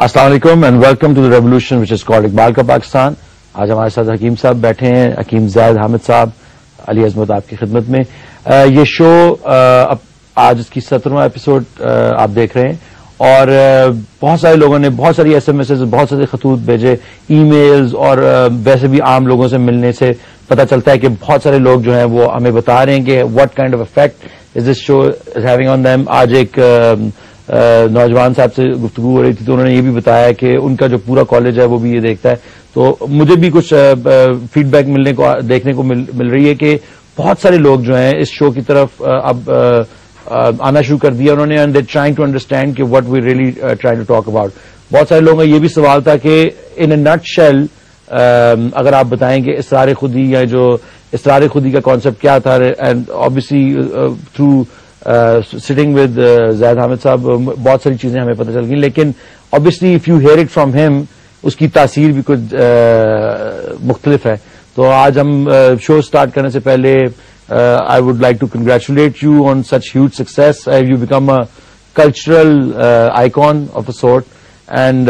السلام علیکم and welcome to the revolution which is called Iqbal کا پاکستان. آج ہمارے ساتھ حکیم صاحب بیٹھے ہیں, حکیم زید حامد صاحب, علی عظمت آپ کی خدمت میں. یہ شو آج اس کی 17واں ایپیسوڈ آپ دیکھ رہے ہیں, اور بہت سارے لوگوں نے بہت ساری ایس ایم ایس, بہت سارے خطوط بھیجے, ای میلز, اور ویسے بھی عام لوگوں سے ملنے سے پتہ چلتا ہے کہ بہت سارے لوگ جو ہیں وہ ہمیں بتا رہے ہیں کہ what kind of effect is this show is having on them. آج ایک نوجوان صاحب سے گفتگو ہو رہی تھی تو انہوں نے یہ بھی بتایا کہ ان کا جو پورا کالج ہے وہ بھی یہ دیکھتا ہے. تو مجھے بھی کچھ فیڈ بیک دیکھنے کو مل رہی ہے کہ بہت سارے لوگ جو ہیں اس شو کی طرف اب آنا شروع کر دیا انہوں نے, and they trying to understand کہ what we really try to talk about. بہت سارے لوگوں کا یہ بھی سوال تھا کہ ان اے نٹ شیل اگر آپ بتائیں کہ اسرار خودی, یا جو اسرار خودی کا کانسیپٹ کیا تھا, and obviously through sitting with Zaid Hamid صاحب بہت ساری چیزیں ہمیں پتہ چل گئی, لیکن obviously if you hear it from ہم اس کی تاثیر بھی کچھ مختلف ہے. تو آج ہم شو سٹارٹ کرنے سے پہلے I would like to congratulate you on such huge success. You become a cultural icon of a sort, and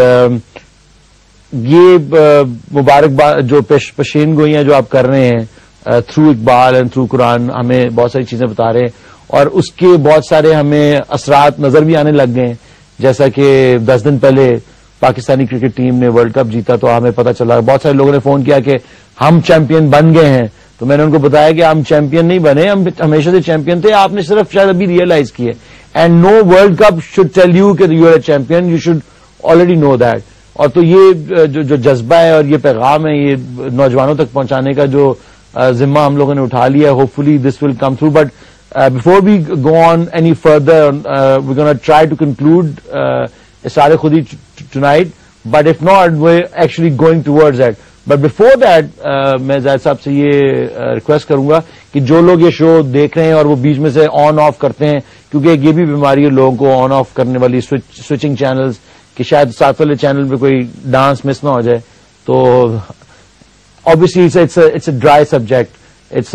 یہ مبارکباد جو پیشین گوئیاں جو آپ کر رہے ہیں through Iqbal and through Quran, ہمیں بہت ساری چیزیں بتا رہے ہیں, اور اس کے بہت سارے ہمیں اثرات نظر بھی آنے لگ گئے ہیں. جیسا کہ 10 دن پہلے پاکستانی کرکٹ ٹیم نے ورلڈ کپ جیتا تو ہمیں پتہ چلا, بہت سارے لوگوں نے فون کیا کہ ہم چیمپئن بن گئے ہیں. تو میں نے ان کو بتایا کہ ہم چیمپئن نہیں بنے, ہم ہمیشہ سے چیمپئن تھے, آپ نے صرف شاید ابھی ریئلائز کیے. And no world cup should tell you کہ you are a champion, you should already know that. اور تو یہ جو جذبہ ہے اور یہ پیغام ہے, یہ نوجوانوں تک پہنچانے کا جو ذمہ ہم لوگوں نے اٹھا لیا, hopefully this will come through. But before we go on any further, we're going to try to conclude Asrar Khudi tonight, but if not, we're actually going towards that. But before that, میں زید صاحب سے یہ request کروں گا کہ جو لوگ یہ شو دیکھ رہے ہیں اور وہ بیچ میں سے آن آف کرتے ہیں, کیونکہ یہ بھی بیماری ہے لوگوں کو آن آف کرنے والی, سوئچنگ چینلز, کہ شاید ساتھ والے چینل پہ کوئی ڈانس مس نہ ہو جائے. تو obviously it's a dry subject. It's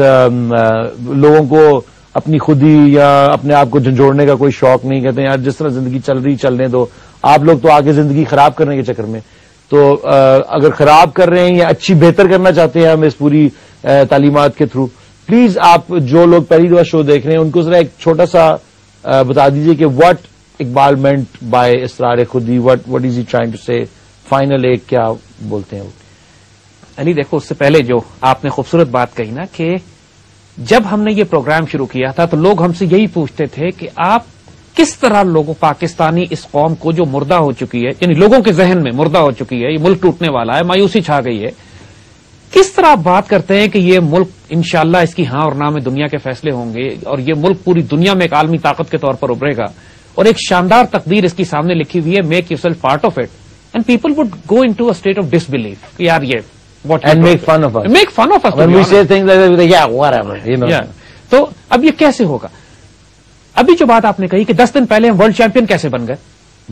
لوگوں کو اپنی خودی یا اپنے آپ کو جھنجھوڑنے کا کوئی شوق نہیں. کہتے ہیں یار جس طرح زندگی چل رہی چلنے دو, آپ لوگ تو آگے زندگی خراب کرنے کے چکر میں. تو اگر خراب کر رہے ہیں یا اچھی بہتر کرنا چاہتے ہیں ہم اس پوری تعلیمات کے تھرو, پلیز آپ جو لوگ پہلی دفعہ شو دیکھ رہے ہیں ان کو ذرا ایک چھوٹا سا بتا دیجئے کہ what Iqbal meant by Asrar Khudi, what is he trying to say. Final ایک کیا بولتے ہیں وہ. علی دیکھو, اس سے پہلے جو آپ نے خوبصورت بات کہی نا کہ جب ہم نے یہ پروگرام شروع کیا تھا تو لوگ ہم سے یہی پوچھتے تھے کہ آپ کس طرح لوگوں پاکستانی اس قوم کو جو مردہ ہو چکی ہے, یعنی لوگوں کے ذہن میں مردہ ہو چکی ہے, یہ ملک ٹوٹنے والا ہے, مایوسی چھا گئی ہے, کس طرح آپ بات کرتے ہیں کہ یہ ملک انشاءاللہ اس کی ہاں اور نہ میں دنیا کے فیصلے ہوں گے, اور یہ ملک پوری دنیا میں ایک عالمی طاقت کے طور پر ابھرے گا, اور ایک شاندار تقدیر اس کی سامنے لکھی ہوئی ہے, make yourself part of it. And people would go into a state of disbelief, یار یہ And make fun of us. Make fun of us. When we say things like that, yeah, whatever, you know. Yeah. تو اب یہ کیسے ہوگا؟ ابھی جو بات آپ نے کہی کہ 10 دن پہلے ہم ورلڈ چیمپئن کیسے بن گئے؟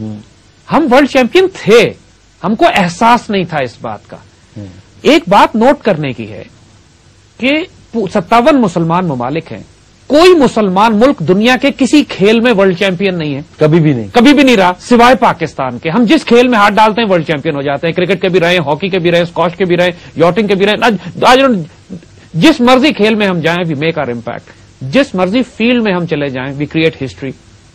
ہم ورلڈ چیمپئن تھے, ہم کو احساس نہیں تھا اس بات کا. ایک بات نوٹ کرنے کی ہے کہ 57 مسلمان ممالک ہیں, کوئی مسلمان ملک دنیا کے کسی کھیل میں ورلڈ چیمپئن نہیں ہے, کبھی بھی نہیں, کبھی بھی نہیں رہا سوائے پاکستان کے. ہم جس کھیل میں ہاتھ ڈالتے ہیں ورلڈ چیمپئن ہو جاتے ہیں, کرکٹ کے بھی رہے, ہاکی کے بھی رہے, اسکواش کے بھی رہے, یاٹنگ کے بھی رہے. آج جس مرضی کھیل میں ہم جائیں وی میک آر امپیکٹ, جس مرضی فیلڈ میں ہم چلے جائیں وی کریٹ ہسٹری.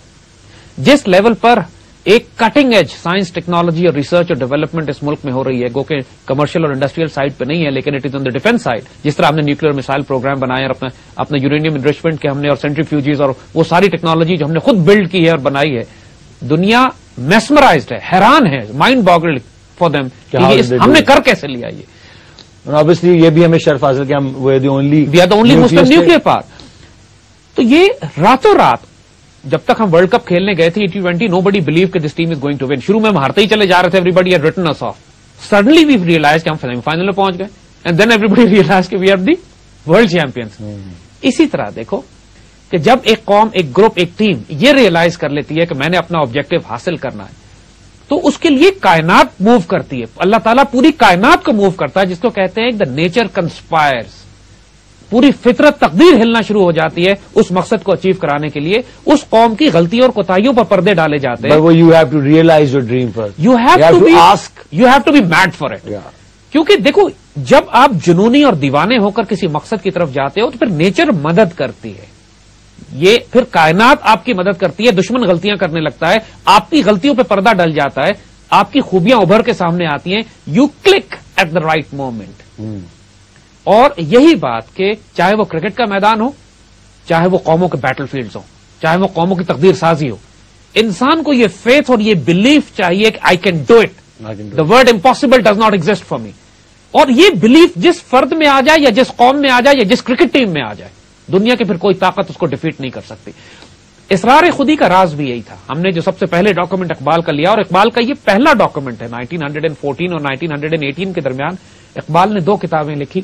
جس لیول پر ایک کٹنگ ایج سائنس, ٹیکنالوجی اور ریسرچ اور ڈیولپمنٹ اس ملک میں ہو رہی ہے, گو کہ کمرشل اور انڈسٹریل سائڈ پہ نہیں ہے لیکن it is on the defence side. جس طرح ہم نے نیوکلیر میسائل پروگرام بنائے اور اپنا یورینیم انریچمنٹ کے ہم نے, اور سینٹریفیوجز اور وہ ساری ٹیکنالوجی جو ہم نے خود بلڈ کی ہے اور بنائی ہے, دنیا میسمرائزڈ ہے, حیران ہے, مائنڈ باگلڈ فار دیم کہ ہم نے کر کیسے لیا یہ. obviously یہ بھی ہمیں شرف حاصل کہ ہم we are the only Muslim nuclear power. تو یہ راتوں رات جب تک ہم ورلڈ کپ کھیلنے گئے تھے T20, نو بڈی بلیو کہ this team is going to win. شروع میں ہم ہارتے ہی چلے جا رہے تھے, everybody had written us off. Suddenly we realise کہ ہم سیمی فائنل میں پہنچ گئے, and then everybody realise کہ we are the world champions. اسی طرح دیکھو کہ جب ایک قوم, ایک گروپ, ایک ٹیم یہ ریئلائز کر لیتی ہے کہ میں نے اپنا آبجیکٹو حاصل کرنا ہے, تو اس کے لیے کائنات موو کرتی ہے. اللہ تعالیٰ پوری کائنات کو موو کرتا ہے, جس کو کہتے ہیں دا نیچر کنسپائرز. پوری فطرت تقدیر ہلنا شروع ہو جاتی ہے اس مقصد کو اچیو کرانے کے لیے. اس قوم کی غلطیوں اور کوتاہیوں پر پردے ڈالے جاتے ہیں. You have to realise your dream first. You have to be mad for it. کیونکہ دیکھو جب آپ جنونی اور دیوانے ہو کر کسی مقصد کی طرف جاتے ہو تو پھر نیچر مدد کرتی ہے. یہ پھر کائنات آپ کی مدد کرتی ہے. دشمن غلطیاں کرنے لگتا ہے, آپ کی غلطیوں پہ پردہ ڈل جاتا ہے, آپ کی خوبیاں ابھر کے سامنے آتی ہیں. You click at the right moment. اور یہی بات کہ چاہے وہ کرکٹ کا میدان ہو, چاہے وہ قوموں کے بیٹل فیلڈز ہو, چاہے وہ قوموں کی تقدیر سازی ہو, انسان کو یہ فیتھ اور یہ بلیف چاہیے کہ I can do it. The word impossible does not exist for me. اور یہ بلیف جس فرد میں آ جائے یا جس قوم میں آ جائے یا جس کرکٹ ٹیم میں آ جائے, دنیا کی پھر کوئی طاقت اس کو ڈیفیٹ نہیں کر سکتی. اسرار خودی کا راز بھی یہی تھا. ہم نے جو سب سے پہلے ڈاکومنٹ اقبال کا لیا, اور اقبال کا یہ پہلا ڈاکومنٹ ہے. 1914 اور 1918 کے درمیان اقبال نے 2 کتابیں لکھی,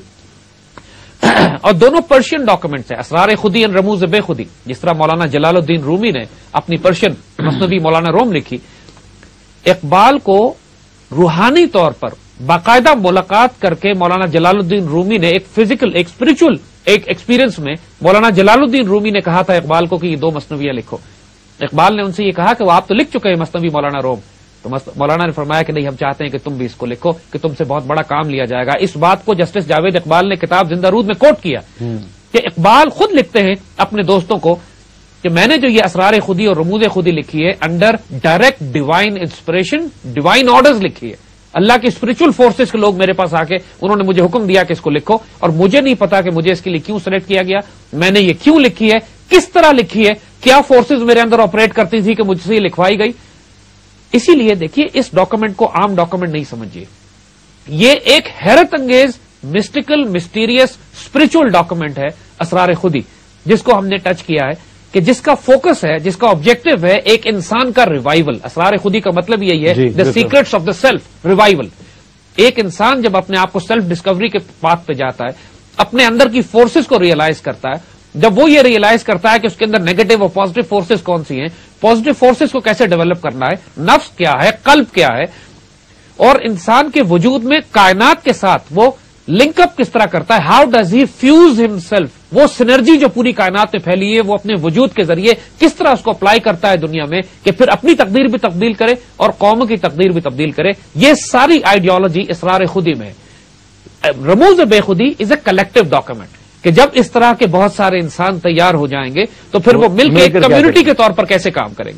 اور دونوں پرشین ڈاکومنٹس ہیں. اسرار خودی اور رموز بے خودی, جس طرح مولانا جلال الدین رومی نے اپنی پرشین مثنوی مولانا روم لکھی. اقبال کو روحانی طور پر باقاعدہ ملاقات کر کے مولانا جلال الدین رومی نے ایک فزیکل, ایک اسپرچل ایک ایکسپیرینس میں مولانا جلال الدین رومی نے کہا تھا اقبال کو کہ یہ 2 مثنویاں لکھو. اقبال نے ان سے یہ کہا کہ وہ آپ تو لکھ چکے ہیں مثنوی مولانا روم. تو مولانا نے فرمایا کہ نہیں, ہم چاہتے ہیں کہ تم بھی اس کو لکھو, کہ تم سے بہت بڑا کام لیا جائے گا. اس بات کو جسٹس جاوید اقبال نے کتاب زندہ رود میں کوٹ کیا کہ اقبال خود لکھتے ہیں اپنے دوستوں کو کہ میں نے جو یہ اسرار خودی اور رموز خودی لکھی ہے under direct divine inspiration, divine orders لکھی ہے. اللہ کے اسپرچل فورسز کے لوگ میرے پاس آ کے انہوں نے مجھے حکم دیا کہ اس کو لکھو, اور مجھے نہیں پتا کہ مجھے اس کے لیے کیوں سلیکٹ کیا گیا, میں نے یہ کیوں لکھی ہے, کس طرح لکھی ہے, کیا فورسز میرے اندر آپریٹ کرتی تھی کہ مجھ سے یہ لکھوائی گئی. اسی لیے دیکھیے اس ڈاکومنٹ کو عام ڈاکومنٹ نہیں سمجھیے. یہ ایک حیرت انگیز مسٹیکل, مسٹیریس, اسپرچل ڈاکومنٹ ہے اسرار خودی, جس کو ہم نے ٹچ کیا ہے, کہ جس کا فوکس ہے, جس کا آبجیکٹو ہے ایک انسان کا ریوائول. اسرار خودی کا مطلب یہی ہے the secrets of the self revival. ایک انسان جب اپنے آپ کو سیلف ڈسکوری کے پاتھ پہ جاتا ہے, اپنے اندر کی فورسز کو ریئلائز کرتا ہے, جب وہ یہ ریئلائز کرتا ہے کہ اس کے اندر نیگیٹو اور پازیٹو فورسز کون سی ہیں, پازیٹو فورسز کو کیسے ڈیولپ کرنا ہے, نفس کیا ہے, قلب کیا ہے, اور انسان کے وجود میں کائنات کے ساتھ وہ لنک اپ کس طرح کرتا ہے, how does he fuse himself, وہ سنرجی جو پوری کائنات میں پھیلی ہے وہ اپنے وجود کے ذریعے کس طرح اس کو اپلائی کرتا ہے دنیا میں, کہ پھر اپنی تقدیر بھی تبدیل کرے اور قوم کی تقدیر بھی تبدیل کرے. یہ ساری آئیڈیالوجی اسرار خودی میں ہے. رموز بے خودی از اے کلیکٹو ڈاکومنٹ, کہ جب اس طرح کے بہت سارے انسان تیار ہو جائیں گے تو پھر وہ مل کے کمیونٹی کے طور پر کیسے کام کریں گے,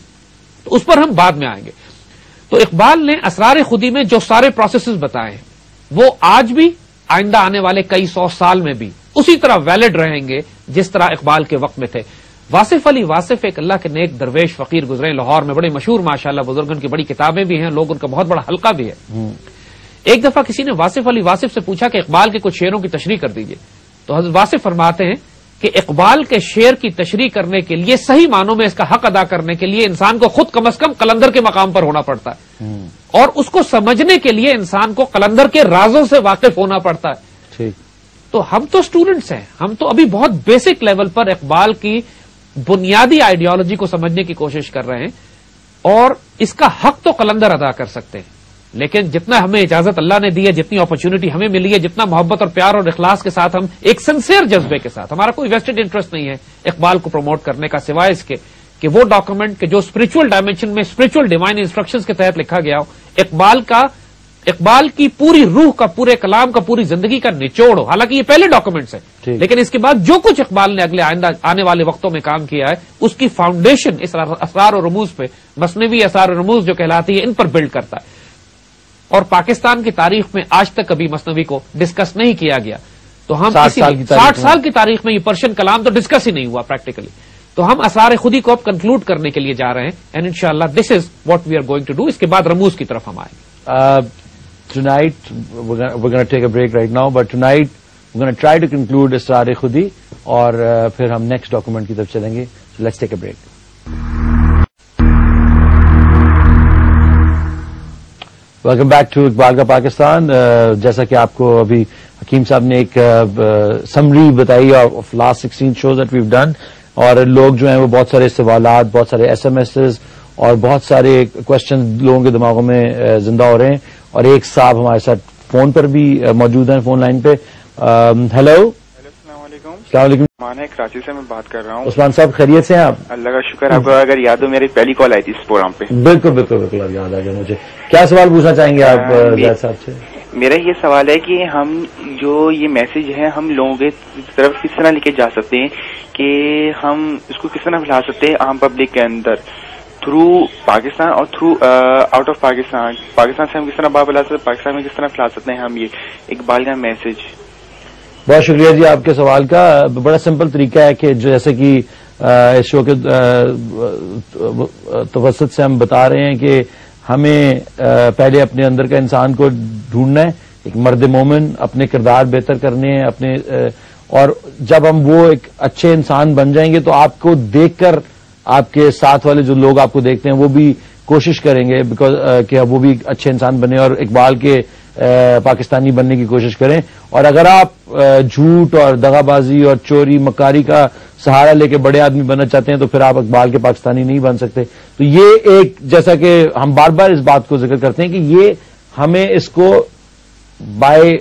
تو اس پر ہم بعد میں آئیں گے. تو اقبال نے اسرار خودی میں جو سارے پروسیسز بتائے ہیں وہ آج بھی, آئندہ آنے والے کئی 100 سال میں بھی اسی طرح ویلڈ رہیں گے جس طرح اقبال کے وقت میں تھے. واصف علی واصف ایک اللہ کے نیک درویش فقیر گزرے لاہور میں, بڑے مشہور ماشاءاللہ, بزرگوں کی بڑی کتابیں بھی ہیں, لوگ ان کا بہت بڑا حلقہ بھی ہے. ایک دفعہ کسی نے واصف علی واصف سے پوچھا کہ اقبال کے کچھ شعروں کی تشریح کر دیجئے. تو حضرت واصف فرماتے ہیں کہ اقبال کے شعر کی تشریح کرنے کے لیے, صحیح معنوں میں اس کا حق ادا کرنے کے لیے, انسان کو خود کم از کم قلندر کے مقام پر ہونا پڑتا ہے, اور اس کو سمجھنے کے لیے انسان کو قلندر کے رازوں سے واقف ہونا پڑتا ہے. تو ہم تو اسٹوڈنٹس ہیں, ہم تو ابھی بہت بیسک لیول پر اقبال کی بنیادی آئیڈیالوجی کو سمجھنے کی کوشش کر رہے ہیں, اور اس کا حق تو قلندر ادا کر سکتے ہیں. لیکن جتنا ہمیں اجازت اللہ نے دی ہے, جتنی اپرچونٹی ہمیں ملی ہے, جتنا محبت اور پیار اور اخلاص کے ساتھ ہم ایک سنسیئر جذبے کے ساتھ, ہمارا کوئی ویسٹڈ انٹرسٹ نہیں ہے اقبال کو پروموٹ کرنے کا, سوائے اس کے کہ وہ ڈاکومنٹ کہ جو اسپرچل ڈائمینشن میں اسپرچل ڈیوائن انسٹرکشنز کے تحت لکھا گیا ہو, اقبال کی پوری روح کا, پورے کلام کا, پوری زندگی کا نچوڑ ہو. حالانکہ یہ پہلے ڈاکومنٹس ہیں, لیکن اس کے بعد جو کچھ اقبال نے اگلے آنے والے وقتوں میں کام کیا ہے, اس کی فاؤنڈیشن اس اسرار و رموز پہ, مثنوی اسرار و رموز جو کہلاتی ہے, ان پر بلڈ کرتا ہے. اور پاکستان کی تاریخ میں آج تک کبھی مثنوی کو ڈسکس نہیں کیا گیا. تو ہم 60 سال کی تاریخ میں یہ پرشین کلام تو ڈسکس ہی نہیں ہوا پریکٹیکلی. تو ہم اسرار خودی کو اب کنکلوڈ کرنے کے لیے جا رہے ہیں, اینڈ انشاءاللہ this is what we are going to do. اس کے بعد رموز کی طرف ہم آئیں گے. Tonight, we're going to take a break right now, but tonight we're going to try to conclude Asrar خودی, اور پھر ہم نیکسٹ ڈاکومنٹ کی طرف چلیں گے. So let's take a break. Welcome back to Iqbal کا پاکستان. جیسا کہ آپ کو ابھی حکیم صاحب نے ایک سمری بتائی of last 16 shows that we've done, اور لوگ جو ہیں وہ بہت سارے سوالات, بہت سارے SMS اور بہت سارے کوشچن لوگوں کے دماغوں میں زندہ ہو رہے ہیں. اور ایک صاحب ہمارے ساتھ فون پر بھی موجود ہیں, فون لائن پہ. ہیلو, السلام علیکم. عثمان ہے, کراچی سے میں بات کر رہا ہوں. عثمان صاحب خیریت سے ہیں آپ؟ اللہ کا شکر. آپ کو اگر یاد ہو میری پہلی کال آئی تھی اس پروگرام پہ. بالکل بالکل بالکل اب یاد آ گیا مجھے. کیا سوال پوچھنا چاہیں گے آپ زید صاحب سے؟ میرا یہ سوال ہے کہ ہم جو یہ میسج ہے ہم لوگوں کی طرف کس طرح لے کے جا سکتے ہیں, کہ ہم اس کو کس طرح پھیلا سکتے ہیں عام پبلک کے اندر, تھرو پاکستان اور through out of Pakistan. Pakistan سے ہم کس طرح بات پھیلا سکتے ہیں, پاکستان میں کس طرح پھیلا سکتے ہیں ہم یہ اقبال کا میسج. بہت شکریہ جی آپ کے سوال کا. بڑا سمپل طریقہ ہے کہ جیسے کہ اس شو کے توسط سے ہم بتا رہے ہیں کہ ہمیں پہلے اپنے اندر کا انسان کو ڈھونڈنا ہے, ایک مرد مومن, اپنے کردار بہتر کرنے ہیں اپنے, اور جب ہم وہ ایک اچھے انسان بن جائیں گے تو آپ کو دیکھ کر آپ کے ساتھ والے جو لوگ آپ کو دیکھتے ہیں وہ بھی کوشش کریں گے کہ وہ بھی اچھے انسان بنے اور اقبال کے پاکستانی بننے کی کوشش کریں. اور اگر آپ جھوٹ اور دغا بازی اور چوری مکاری کا سہارا لے کے بڑے آدمی بننا چاہتے ہیں تو پھر آپ اقبال کے پاکستانی نہیں بن سکتے. تو یہ ایک, جیسا کہ ہم بار بار اس بات کو ذکر کرتے ہیں کہ یہ ہمیں اس کو بائی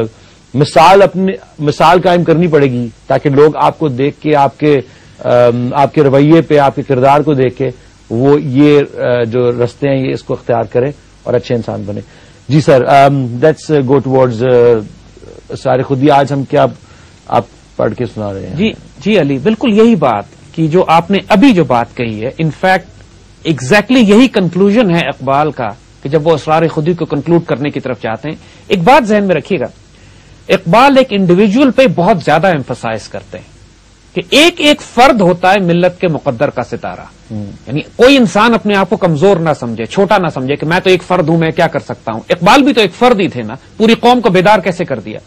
مثال قائم کرنی پڑے گی تاکہ لوگ آپ کو دیکھ کے آپ کے رویے پہ, آپ کے کردار کو دیکھ کے وہ یہ جو رستے ہیں یہ اس کو اختیار کریں اور اچھے انسان بنے. جی سر, لیٹس گو ٹوورڈز سارے خودی. آج ہم کیا آپ پڑھ کے سنا رہے ہیں؟ جی علی, بالکل یہی بات کہ جو آپ نے ابھی جو بات کہی ہے, انفیکٹ ایگزیکٹلی یہی کنکلوژن ہے اقبال کا کہ جب وہ اسرار خودی کو کنکلوڈ کرنے کی طرف چاہتے ہیں. ایک بات ذہن میں رکھیے گا, اقبال ایک انڈیویجول پہ بہت زیادہ ایمفسائز کرتے ہیں کہ ایک ایک فرد ہوتا ہے ملت کے مقدر کا ستارہ. یعنی کوئی انسان اپنے آپ کو کمزور نہ سمجھے, چھوٹا نہ سمجھے کہ میں تو ایک فرد ہوں, میں کیا کر سکتا ہوں. اقبال بھی تو ایک فرد ہی تھے نا, پوری قوم کو بیدار کیسے کر دیا.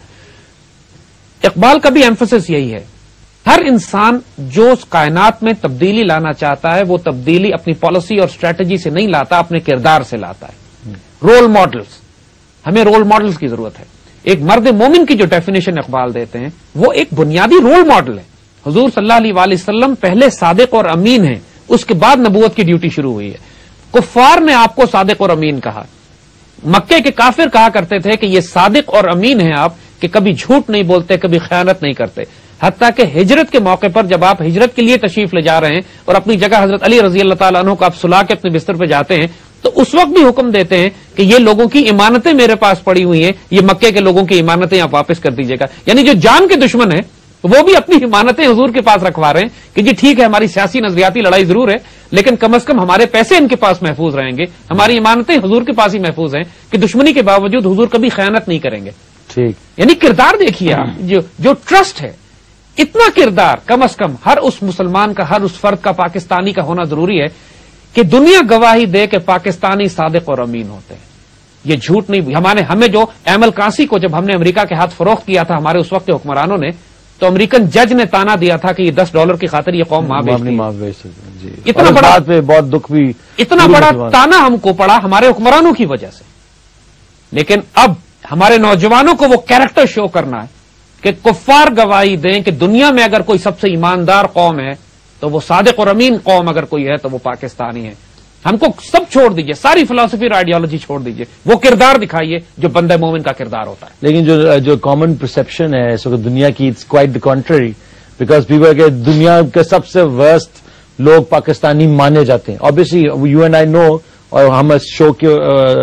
اقبال کا بھی ایمفسس یہی ہے, ہر انسان جو کائنات میں تبدیلی لانا چاہتا ہے وہ تبدیلی اپنی پالیسی اور اسٹریٹجی سے نہیں لاتا, اپنے کردار سے لاتا ہے. رول ماڈلز, ہمیں رول ماڈلز کی ضرورت ہے. ایک مرد مومن کی جو ڈیفینیشن اقبال دیتے ہیں وہ ایک بنیادی رول ماڈل ہے. حضور صلی اللہ علیہ وآلہ وسلم پہلے صادق اور امین ہیں, اس کے بعد نبوت کی ڈیوٹی شروع ہوئی ہے. کفار نے آپ کو صادق اور امین کہا, مکے کے کافر کہا کرتے تھے کہ یہ صادق اور امین ہیں آپ, کہ کبھی جھوٹ نہیں بولتے, کبھی خیانت نہیں کرتے. حتیٰ کہ ہجرت کے موقع پر جب آپ ہجرت کے لیے تشریف لے جا رہے ہیں اور اپنی جگہ حضرت علی رضی اللہ تعالیٰ عنہ کو آپ سلا کے اپنے بستر پہ جاتے ہیں تو اس وقت بھی حکم دیتے ہیں کہ یہ لوگوں کی امانتیں میرے پاس پڑی ہوئی ہیں, یہ مکے کے لوگوں کی امانتیں آپ واپس کر دیجیے گا. یعنی جو جان کے دشمن ہیں وہ بھی اپنی امانتیں حضور کے پاس رکھوا رہے ہیں کہ جی ٹھیک ہے ہماری سیاسی نظریاتی لڑائی ضرور ہے لیکن کم از کم ہمارے پیسے ان کے پاس محفوظ رہیں گے, ہماری امانتیں حضور کے پاس ہی محفوظ ہیں کہ دشمنی کے باوجود حضور کبھی خیانت نہیں کریں گے. ٹھیک, یعنی کردار دیکھیے آپ, جو ٹرسٹ ہے, اتنا کردار کم از کم ہر اس مسلمان کا, ہر اس فرد کا, پاکستانی کا ہونا ضروری ہے کہ دنیا گواہی دے کہ پاکستانی صادق اور امین ہوتے ہیں, یہ جھوٹ نہیں. ہمیں جو ایمل کانسی کو جب ہم نے امریکہ کے ہاتھ فروخت کیا تھا ہمارے اس وقت کے حکمرانوں نے, تو امریکن جج نے تانا دیا تھا کہ یہ $10 کی خاطر یہ قوم ماں بیچ سکتی. اتنا بڑا بہت دکھ بھی, اتنا بڑا تانا ہم کو پڑا ہمارے حکمرانوں کی وجہ سے. لیکن اب ہمارے نوجوانوں کو وہ کیریکٹر شو کرنا ہے کہ کفار گواہی دیں کہ دنیا میں اگر کوئی سب سے ایماندار قوم ہے تو وہ صادق اور امین قوم اگر کوئی ہے تو وہ پاکستانی ہے. ہم کو سب چھوڑ دیجئے, ساری فلسفی اور آئیڈیالوجی چھوڑ دیجئے, وہ کردار دکھائیے جو بندہ مومن کا کردار ہوتا ہے. لیکن جو کامن پرسپشن ہے اس وقت دنیا کی, it's quite the country, because people کہ دنیا کے سب سے ورسٹ لوگ پاکستانی مانے جاتے ہیں. Obviously you and I know, اور ہم اس شو کے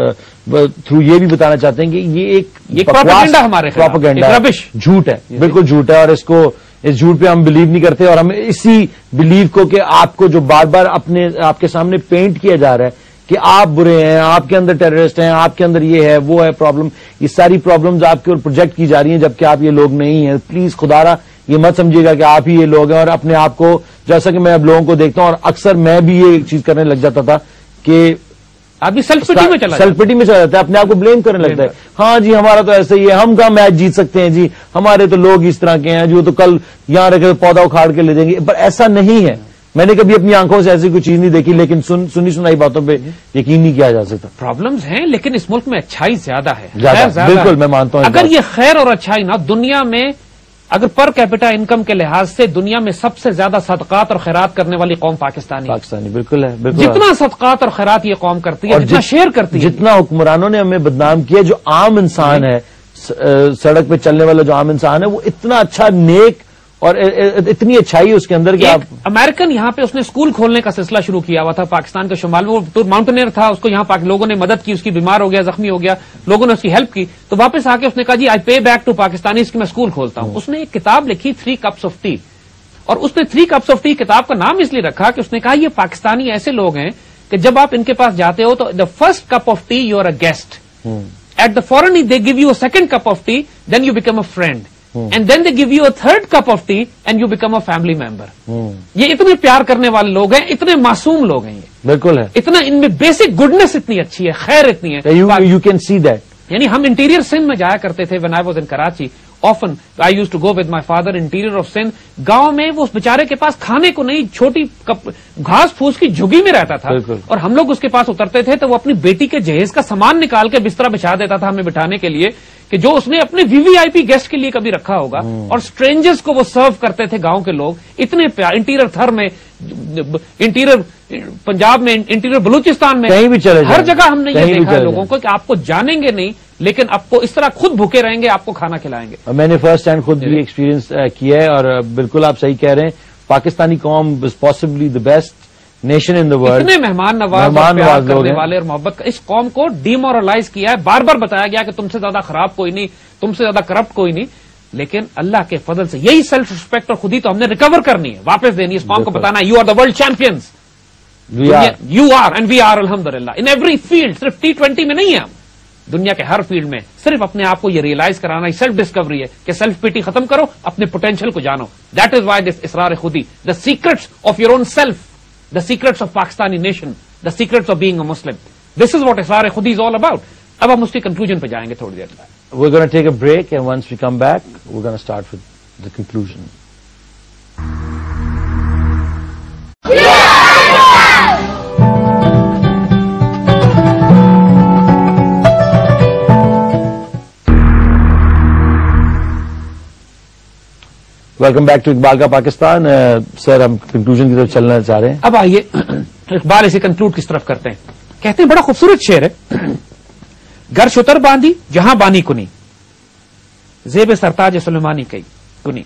تھرو یہ بھی بتانا چاہتے ہیں کہ یہ ایک پروپیگنڈا ہمارے پروپیگنڈا ربش, جھوٹ ہے, بالکل جھوٹ ہے. اور اس جھوٹ پہ ہم بلیو نہیں کرتے, اور ہم اسی بلیو کو کہ آپ کو جو بار بار آپ کے سامنے پینٹ کیا جا رہا ہے کہ آپ برے ہیں, آپ کے اندر ٹیررسٹ ہیں, آپ کے اندر یہ ہے وہ ہے پرابلم, یہ ساری پرابلمز آپ کے اوپر پروجیکٹ کی جا رہی ہیں جبکہ آپ یہ لوگ نہیں ہیں. پلیز خدا را یہ مت سمجھیے گا کہ آپ ہی یہ لوگ ہیں, اور اپنے آپ کو, جیسا کہ میں اب لوگوں کو دیکھتا ہوں اور اکثر میں بھی یہ چیز کرنے لگ جاتا تھا کہ ابھی سیلف پٹی میں چلا جاتا ہے, اپنے آپ کو بلیم کرنے لگتا ہے. ہاں جی ہمارا تو ایسا ہی ہے, ہم کہاں میچ جیت سکتے ہیں جی, ہمارے تو لوگ اس طرح کے ہیں جو تو کل یہاں رکھ کے پودا اکھاڑ کے لے جائیں گے. پر ایسا نہیں ہے, میں نے کبھی اپنی آنکھوں سے ایسی کوئی چیز نہیں دیکھی, لیکن سنی سنائی باتوں پہ یقین نہیں کیا جا سکتا. پرابلمز ہیں لیکن اس ملک میں اچھائی زیادہ ہے. بالکل میں مانتا ہوں. اگر یہ خیر اور اچھائی نہ, دنیا میں اگر پر کیپٹا انکم کے لحاظ سے دنیا میں سب سے زیادہ صدقات اور خیرات کرنے والی قوم پاکستانی. بالکل ہے. جتنا صدقات اور خیرات یہ قوم کرتی ہے, جتنا شیئر کرتی ہے, جتنا حکمرانوں نے ہمیں بدنام کیا, جو عام انسان ہے, سڑک پہ چلنے والا جو عام انسان ہے, وہ اتنا اچھا نیک اور اتنی اچھائی اس کے اندر کہ آپ امریکن یہاں پہ اس نے اسکول کھولنے کا سلسلہ شروع کیا ہوا تھا پاکستان کے شمال میں. وہ ماؤنٹینئر تھا, اس کو یہاں لوگوں نے مدد کی, اس کی بیمار ہو گیا, زخمی ہو گیا, لوگوں نے اس کی ہیلپ کی, تو واپس آ کے اس نے کہا جی I pay back to Pakistani, اس کی میں اسکول کھولتا ہوں. اس نے ایک کتاب لکھی 3 cups of tea, اور اس نے 3 cups of tea کتاب کا نام اس لیے رکھا کہ اس نے کہا یہ پاکستانی ایسے لوگ ہیں کہ جب آپ ان کے پاس جاتے ہو تو the first cup of tea you are a guest, at the foreign they gave you a second cup of tea, then you become a friend, and then they gave you a third cup of tea and you become a family member. یہ اتنے پیار کرنے والے لوگ ہیں, اتنے معصوم لوگ ہیں, یہ بالکل ہے, اتنا ان میں بیسک گڈنس اتنی اچھی ہے, خیر اتنی ہے. You can see that. یعنی ہم انٹیریئر سندھ میں جایا کرتے تھے when I was in Karachi, often I used to go with my father interior of Sindh. گاؤں میں وہ اس بیچارے کے پاس کھانے کو نہیں, چھوٹی گھاس پھوس کی جھگی میں رہتا تھا, اور ہم لوگ اس کے پاس اترتے تھے تو وہ اپنی بیٹی کے جہیز کا سامان نکال کے بستر بچھا دیتا تھا ہمیں بٹھانے کے لیے, کہ جو اس نے اپنے وی وی آئی پی گیسٹ کے لیے کبھی رکھا ہوگا, اور اسٹرینجرز کو وہ سرو کرتے تھے گاؤں کے لوگ. اتنے پیار, انٹیریئر تھر میں, انٹیریئر پنجاب میں, انٹیریئر بلوچستان میں, کہیں بھی چلے ہر جگہ ہم نے یہ دیکھا لوگوں کو کہ آپ کو جانیں گے نہیں لیکن آپ کو اس طرح خود بھوکے رہیں گے, آپ کو کھانا کھلائیں گے. میں نے فرسٹ ہینڈ خود بھی ایکسپیرینس کیا ہے, اور بالکل آپ صحیح کہہ رہے ہیں, پاکستانی قوم is possibly the best nation in the world. اتنے مہمان نواز کرنے والے اور محبت کا اس قوم کو ڈیمورلائز کیا ہے. بار بار بتایا گیا کہ تم سے زیادہ خراب کوئی نہیں, تم سے زیادہ کرپٹ کوئی نہیں, لیکن اللہ کے فضل سے یہی سیلف ریسپیکٹ اور خود ہی تو ہم نے ریکور کرنی ہے, واپس دینی ہے اس قوم کو, بتانا you are the world champions, you are and we are الحمدللہ ان ایوری فیلڈ. صرف T20 میں نہیں ہے ہم, دنیا کے ہر فیلڈ میں. صرف اپنے آپ کو یہ ریئلائز کرانا ہی سیلف ڈسکوری ہے کہ سیلف پیٹی ختم کرو, اپنے پوٹینشیل کو جانو. That is Y this Asrar Khudi, the secrets of your own self, the secrets of Pakistani nation, the secrets of being a Muslim. This is what Israr Khudi is all about. اب ہم اس کی کنکلوژن پہ جائیں گے تھوڑی دیر بعد. We're going to take a break, and once we come back, we're going to start with the conclusion. Welcome back to Iqbal کا پاکستان. سر ہم کنکلوژن کی طرف چلنا چاہ رہے ہیں. اب آئیے اقبال اسے کنکلوڈ کس طرف کرتے ہیں. کہتے ہیں بڑا خوبصورت شعر ہے, گر شتر باندھی جہاں بانی کنی, زیب سرتاج سلیمانی کئی کنی.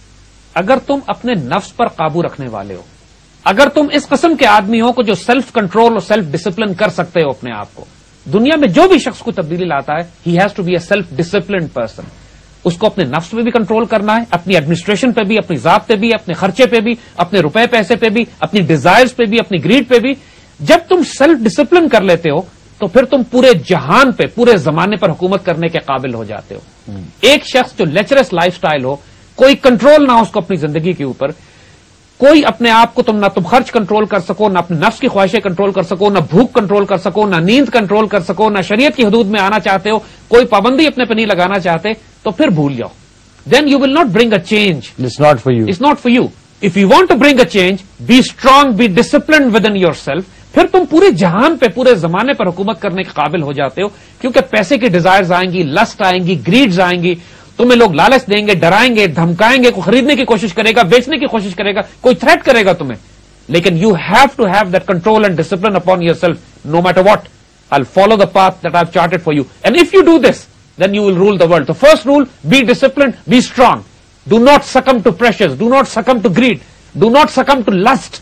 اگر تم اپنے نفس پر قابو رکھنے والے ہو, اگر تم اس قسم کے آدمی ہو کہ جو سیلف کنٹرول اور سیلف ڈسپلن کر سکتے ہو اپنے آپ کو, دنیا میں جو بھی شخص کو تبدیلی لاتا ہے, he has to be a self disciplined person. اس کو اپنے نفس پہ بھی کنٹرول کرنا ہے, اپنی ایڈمنسٹریشن پہ بھی, اپنی ذات پہ بھی, اپنے خرچے پہ بھی, اپنے روپے پیسے پہ بھی, اپنی ڈیزائرز پہ بھی, اپنی گریڈ پہ بھی. جب تم سیلف ڈسپلن کر لیتے ہو تو پھر تم پورے جہان پہ, پورے زمانے پر حکومت کرنے کے قابل ہو جاتے ہو. ایک شخص جو لیچرس لائف سٹائل ہو, کوئی کنٹرول نہ ہو اس کو اپنی زندگی کے اوپر, کوئی اپنے آپ کو نہ تم خرچ کنٹرول کر سکو, نہ اپنے نفس کی خواہشیں کنٹرول کر سکو, نہ بھوک کنٹرول کر سکو, نہ نیند کنٹرول کر سکو, نہ شریعت کی حدود میں آنا چاہتے ہو, کوئی پابندی اپنے پہ نہیں لگانا چاہتے, تو پھر بھول جاؤ. Then you will not bring a change. It's not for you. It's not for you. If you want to bring a change, be strong, be disciplined within yourself. پھر تم پورے جہان پہ, پورے زمانے پر حکومت کرنے کے قابل ہو جاتے ہو, کیونکہ پیسے کی ڈیزائرز آئیں گی, لسٹ آئیں گی, گریڈز آئیں گی, تمہیں لوگ لالچ دیں گے, ڈرائیں گے, دھمکائیں گے, کوئی خریدنے کی کوشش کرے گا, بیچنے کی کوشش کرے گا, کوئی تھریٹ کرے گا تمہیں. لیکن you have to have that control and discipline upon yourself, no matter what. I'll follow the path that I've charted for you. And if you do this, then you will rule the world. The first rule, be disciplined, be strong. Do not succumb to pressures. Do not succumb to greed. Do not succumb to lust.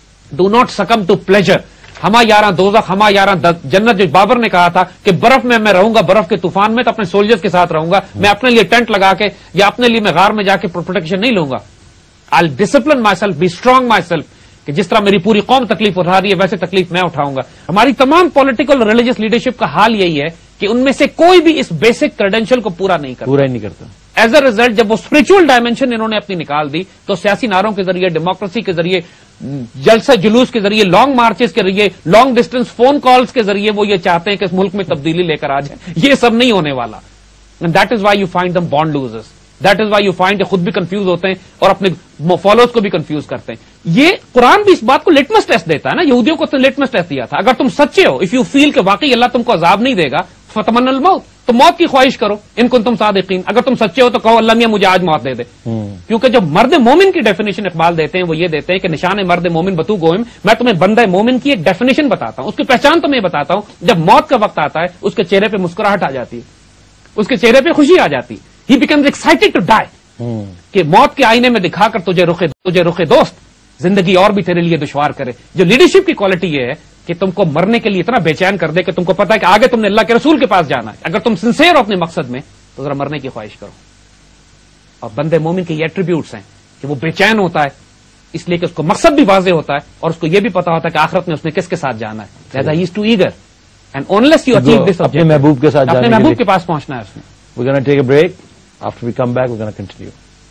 Do not succumb to pleasure. ہما یاراں دوزخ, ہما یاراں جنت. جو بابر نے کہا تھا کہ برف میں رہوں گا, برف کے طوفان میں, تو اپنے سولجرز کے ساتھ رہوں گا. میں اپنے لیے ٹینٹ لگا کے یا اپنے لیے میں غار میں جا کے پروٹیکشن نہیں لوں گا. I'll discipline myself, be strong myself. کہ جس طرح میری پوری قوم تکلیف اٹھا رہی ہے ویسے تکلیف میں اٹھاؤں گا. ہماری تمام پولیٹیکل اور ریلیجس لیڈرشپ کا حال یہی ہے کہ ان میں سے کوئی بھی اس بیسک کریڈینشل کو پورا نہیں کرتا. ایز اے ریزلٹ جب وہ اسپرچل ڈائمینشن انہوں نے اپنی نکال دی, تو سیاسی نعروں کے ذریعے, ڈیموکریسی کے ذریعے, جلسہ جلوس کے ذریعے, لانگ مارچز کے ذریعے, لانگ ڈسٹینس فون کالز کے ذریعے وہ یہ چاہتے ہیں کہ اس ملک میں تبدیلی لے کر آ جائے. یہ سب نہیں ہونے والا. That is why you find them born losers. That is why you find خود بھی کنفیوز ہوتے ہیں اور اپنے فالوورز کو بھی کنفیوز کرتے ہیں. یہ قرآن بھی اس بات کو لٹمس ٹیسٹ دیتا ہے نا. یہودیوں کو تو لٹمس ٹیسٹ دیا تھا. اگر تم سچے ہو, اف یو فیل کہ واقعی اللہ تم کو عذاب نہیں دے گا, فتمن الموت, تو موت کی خواہش کرو. ان کو تم صادقین, اگر تم سچے ہو تو کہو اللہ میاں مجھے آج موت دے دے. کیونکہ جو مرد مومن کی ڈیفینیشن اقبال دیتے ہیں وہ یہ دیتے ہیں کہ نشان مرد مومن بتو گوئم. میں تمہیں بندہ مومن کی ایک ڈیفینیشن بتاتا ہوں, اس کی پہچان تمہیں بتاتا ہوں. جب موت کا وقت آتا ہے اس کے چہرے پہ مسکراہٹ آ جاتی ہے, اس کے چہرے پہ خوشی آ جاتی ہے. He becomes excited to die. کہ موت کے آئینے میں دکھا کر تجھے رخ دوست زندگی اور بھی تیرے لیے دشوار کرے. جو لیڈرشپ کی کوالٹی یہ ہے کہ تم کو مرنے کے لیے اتنا بے چین کر دے کہ تم کو پتا ہے کہ آگے تم نے اللہ کے رسول کے پاس جانا ہے. اگر تم سنسیئر ہو اپنے مقصد میں تو ذرا مرنے کی خواہش کرو. اور بندے مومن کے یہ ایٹریبیوٹس ہیں کہ وہ بے چین ہوتا ہے اس لیے کہ اس کو مقصد بھی واضح ہوتا ہے اور اس کو یہ بھی پتا ہوتا ہے کہ آخرت میں اس نے کس کے ساتھ جانا ہے. لہذا he is too eager and unless you achieve this اپنے محبوب کے ساتھ اپنے محبوب کے پاس پہنچنا ہے اس نے. We're going to take a break. After we come back, we're going to continue.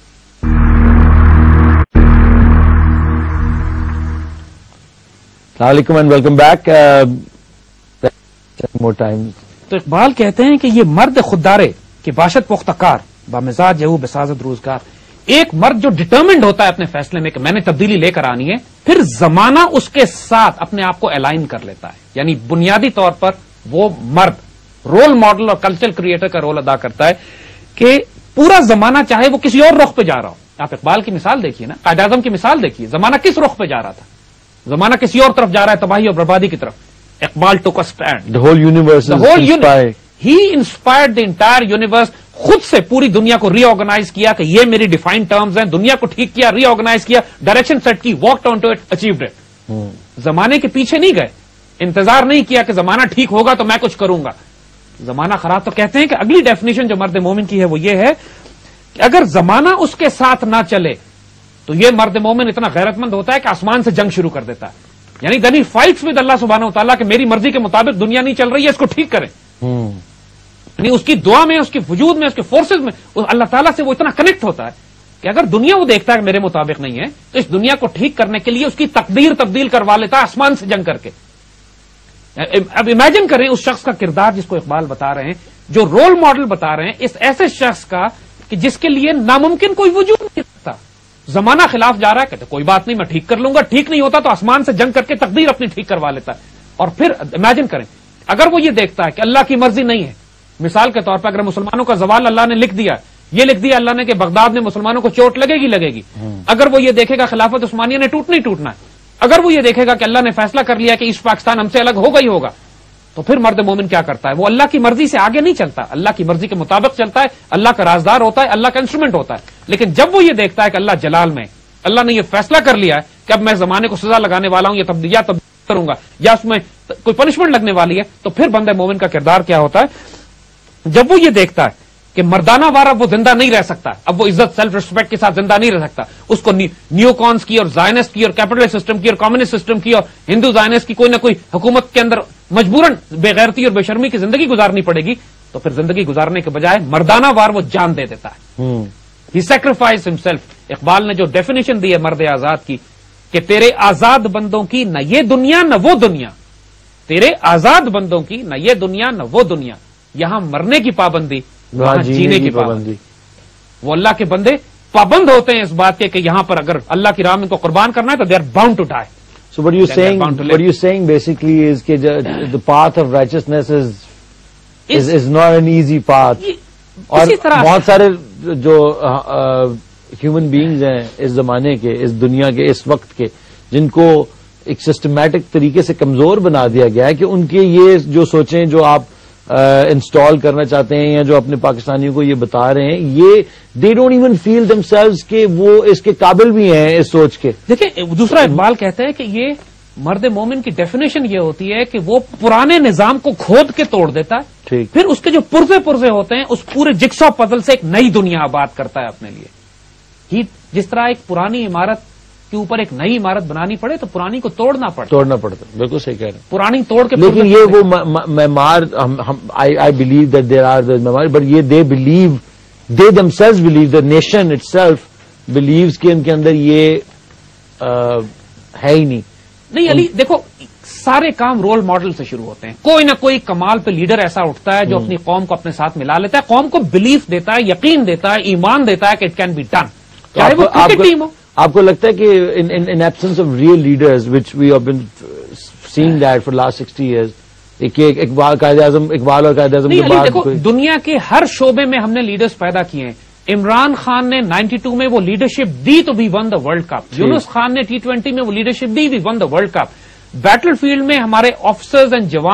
Assalamu alaikum and welcome back. More time. تو اقبال کہتے ہیں کہ یہ مرد خوددارے کہ باشد پختکار بامزاج یہو بسازت روزگار. ایک مرد جو ڈٹرمنڈ ہوتا ہے اپنے فیصلے میں کہ میں نے تبدیلی لے کر آنی ہے, پھر زمانہ اس کے ساتھ اپنے آپ کو الائن کر لیتا ہے. یعنی بنیادی طور پر وہ مرد رول ماڈل اور کلچرل کریٹر کا رول ادا کرتا ہے کہ پورا زمانہ چاہے وہ کسی اور رخ پہ جا رہا ہو. آپ اقبال کی مثال دیکھیے نا, قائد اعظم کی مثال دیکھیے. زمانہ کس رخ پہ جا رہا تھا؟ زمانہ کسی اور طرف جا رہا ہے, تباہی اور بربادی کی طرف. Iqbal took a stand. The whole universe is inspired. He inspired the entire universe. خود سے پوری دنیا کو ری آرگنائز کیا کہ یہ میری ڈیفائنڈ ٹرمز ہیں, دنیا کو ٹھیک کیا, ری آرگنائز کیا, ڈائریکشن سیٹ کی, walk on to it, achieved it. زمانے کے پیچھے نہیں گئے, انتظار نہیں کیا کہ زمانہ ٹھیک ہوگا تو میں کچھ کروں گا. زمانہ خراب. تو کہتے ہیں کہ اگلی ڈیفینیشن جو مرد مومن کی ہے وہ یہ ہے کہ اگر زمانہ اس کے ساتھ نہ چلے تو یہ مرد مومن اتنا غیرت مند ہوتا ہے کہ آسمان سے جنگ شروع کر دیتا ہے. یعنی دین ہی فائٹس ود اللہ سبحانہ و تعالیٰ کہ میری مرضی کے مطابق دنیا نہیں چل رہی ہے, اس کو ٹھیک کریں. یعنی اس کی دعا میں, اس کے وجود میں, اس کے فورسز میں اللہ تعالیٰ سے وہ اتنا کنیکٹ ہوتا ہے کہ اگر دنیا وہ دیکھتا ہے کہ میرے مطابق نہیں ہے تو اس دنیا کو ٹھیک کرنے کے لیے اس کی تقدیر تبدیل کروا لیتا ہے آسمان سے جنگ کر کے. اب امیجن کریں اس شخص کا کردار جس کو اقبال بتا رہے ہیں, جو رول ماڈل بتا رہے ہیں, اس ایسے شخص کا کہ جس کے لیے ناممکن کوئی وجود نہیں رکھتا. زمانہ خلاف جا رہا ہے, کہتے کوئی بات نہیں میں ٹھیک کر لوں گا, ٹھیک نہیں ہوتا تو آسمان سے جنگ کر کے تقدیر اپنی ٹھیک کروا لیتا ہے. اور پھر امیجن کریں اگر وہ یہ دیکھتا ہے کہ اللہ کی مرضی نہیں ہے, مثال کے طور پر اگر مسلمانوں کا زوال اللہ نے لکھ دیا, یہ لکھ دیا اللہ نے کہ بغداد میں مسلمانوں کو چوٹ لگے گی. اگر وہ یہ دیکھے گا خلافت عثمانیہ نے ٹوٹنا ہے, اگر وہ یہ دیکھے گا کہ اللہ نے فیصلہ کر لیا کہ ایسٹ پاکستان ہم سے الگ ہوگا ہی ہوگا, تو پھر مرد مومن کیا کرتا ہے؟ وہ اللہ کی مرضی سے آگے نہیں چلتا, اللہ کی مرضی کے مطابق چلتا ہے, اللہ کا رازدار ہوتا ہے, اللہ کا انسٹرومنٹ ہوتا ہے. لیکن جب وہ یہ دیکھتا ہے کہ اللہ جلال میں, اللہ نے یہ فیصلہ کر لیا ہے کہ اب میں زمانے کو سزا لگانے والا ہوں, یا تبدیل کروں گا, یا اس میں کوئی پنشمنٹ لگنے والی ہے, تو پھر بندے مومن کا کردار کیا ہوتا ہے؟ جب وہ یہ دیکھتا ہے کہ مردانہ وار اب وہ زندہ نہیں رہ سکتا, اب وہ عزت سیلف ریسپیکٹ کے ساتھ زندہ نہیں رہ سکتا, اس کو نیو کانس کی اور زائنسٹ کی اور کیپٹلسٹ سسٹم کی اور کمیونسٹ سسٹم کی اور ہندو زائنسٹ کی کوئی نہ کوئی حکومت کے اندر مجبوراً بے غیرتی اور بے شرمی کی زندگی گزارنی پڑے گی, تو پھر زندگی گزارنے کے بجائے مردانہ وار وہ جان دے دیتا ہے. ہی سیکریفائز ہمسیلف. اقبال نے جو ڈیفینیشن دی ہے مرد آزاد کی کہ تیرے آزاد بندوں کی نہ یہ دنیا نہ وہ دنیا, تیرے آزاد بندوں کی نہ یہ دنیا نہ وہ دنیا, یہاں مرنے کی پابندی وہاں جینے کی پابندی. وہ اللہ کے بندے پابند ہوتے ہیں اس بات کے کہ یہاں پر اگر اللہ کی راہ میں کو قربان کرنا ہے تو they are bound to die. So what you're saying basically is that the path of righteousness is not an easy path. اور بہت سارے جو ہیومن بینگز ہیں اس زمانے کے, اس دنیا کے, اس وقت کے, جن کو ایک سسٹمیٹک طریقے سے کمزور بنا دیا گیا ہے کہ ان کے یہ جو سوچیں جو آپ انسٹال کرنا چاہتے ہیں یا جو اپنے پاکستانیوں کو یہ بتا رہے ہیں, یہ they don't even feel themselves کہ وہ اس کے قابل بھی ہیں اس سوچ کے. دیکھیں دوسرا اقبال کہتا ہے کہ یہ مرد مومن کی ڈیفینیشن یہ ہوتی ہے کہ وہ پرانے نظام کو کھود کے توڑ دیتا ہے, پھر اس کے جو پرزے ہوتے ہیں اس پورے جگسا پزل سے ایک نئی دنیا آباد کرتا ہے اپنے لیے. جس طرح ایک پرانی عمارت کے اوپر ایک نئی عمارت بنانی پڑے تو پرانی کو توڑنا پڑتا. بالکل صحیح کہہ رہے ہیں, پرانی توڑ کے. لیکن یہ وہ معمار, I believe that there are معمار, بٹ یہ they believe, they themselves believe, the nation itself believes کہ ان کے اندر یہ ہے ہی نہیں. علی دیکھو سارے کام رول ماڈل سے شروع ہوتے ہیں. کوئی نہ کوئی کمال پہ لیڈر ایسا اٹھتا ہے جو اپنی قوم کو اپنے ساتھ ملا لیتا ہے, قوم کو بلیف دیتا ہے, یقین دیتا ہے, ایمان دیتا ہے کہ اٹ کین بی ڈن, چاہے وہ کرکٹ ٹیم ہو. آپ کو لگتا ہے کہ ان absence of real leaders which we have been seeing that for last 60 years, Iqbal اور قائد اعظم کے بعد دیکھو دنیا کے ہر شعبے میں ہم نے لیڈرز پیدا کیے ہیں. عمران خان نے 92 میں وہ لیڈرشپ دی تو بھی won the world cup. Younis Khan نے T20 میں وہ لیڈرشپ دی, بھی won the world cup. Battlefield میں ہمارے آفیسرز اینڈ جوان